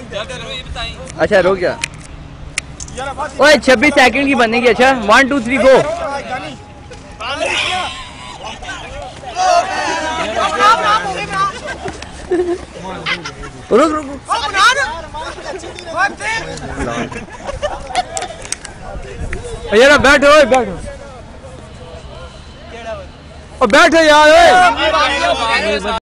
अच्छा रुक जा। ओए 26 सेकंड की बनेगी। अच्छा 1 2 3 गो। रुक रुक यार बैठो बैठो बैठो यार।